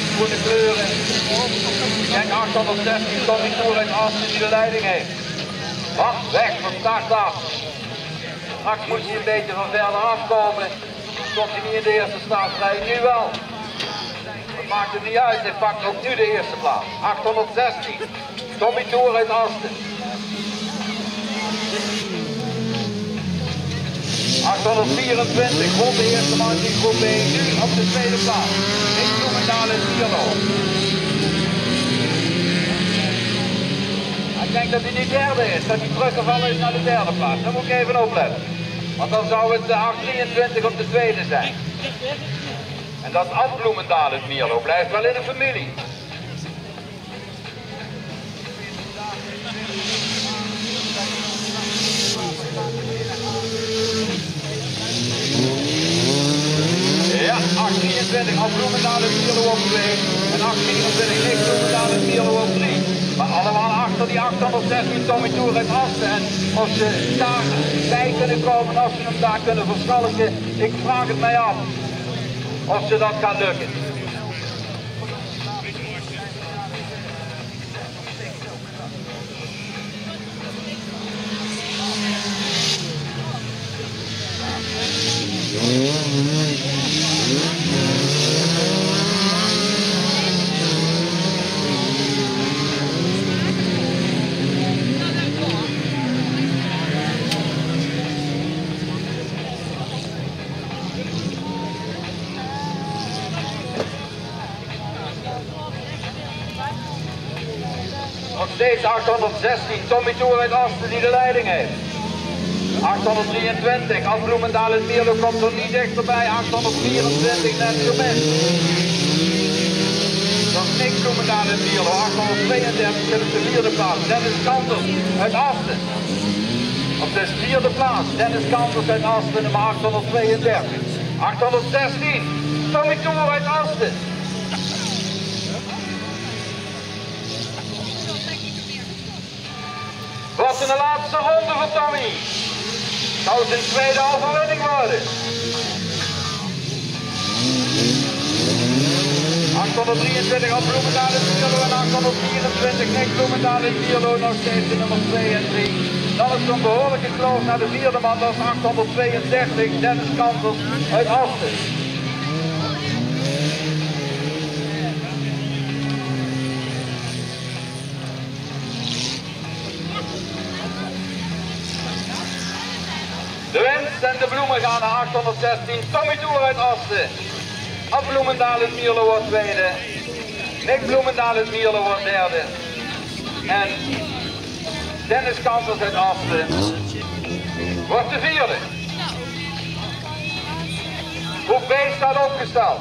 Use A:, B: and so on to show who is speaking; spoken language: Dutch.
A: groene kleuren. Kijk 816, Tommy Toer uit Asten die de leiding heeft. Wacht, weg van start af. Straks moet hij een beetje van verder afkomen. Stond hij niet in de eerste startrij, nu wel. Dat maakt het niet uit, hij pakt ook nu de eerste plaats. 816, Tommy Toer uit Asten. 824, won de eerste man in groep B, nu op de tweede plaats. Nick Bloemendaal in Mierlo. Ik denk dat hij niet derde is, dat hij teruggevallen is naar de derde plaats. Daar moet ik even opletten. Want dan zou het 823 op de tweede zijn. En dat Ad Bloemendaal in Mierlo blijft wel in de familie. Ja, 823 Ad Bloemendaal in Mierlo op 2 en 824 Nick Bloemendaal in Mierlo op 3. Maar allemaal achter die 816 Tommy Toer uit Asten. En of ze daarbij kunnen komen, of ze hem daar kunnen verschalken, ik vraag het mij af. Of ze dat gaat lukken. Nog steeds 816, Tommy Toer uit Asten die de leiding heeft. 823, Ad Bloemendaal in Mierlo komt er niet dichterbij. 824, net zo min. Dat is Nick Bloemendaal in Mierlo. 832 zit op de vierde plaats. Dennis Kanters uit Asten. Op de vierde plaats, Dennis Kanters uit Asten, nummer 832. 816, Tommy Toer uit Asten. Wat in de laatste ronde voor Tommy. Zou zijn tweede overwinning worden. 823 Ad Bloemendaal in Mierlo en 824 Nick Bloemendaal in Mierlo nog steeds de nummer 2 en 3. Dan is zo'n behoorlijke kloof naar de vierde man, dat is 832 Dennis Kanters uit Asten. De winst en de bloemen gaan naar 816. Tommy Toer uit Asten. Ad Bloemendaal in Mierlo wordt tweede. Nick Bloemendaal in Mierlo wordt derde. En Dennis Kanters uit Asten wordt de vierde. Groep B staat opgesteld.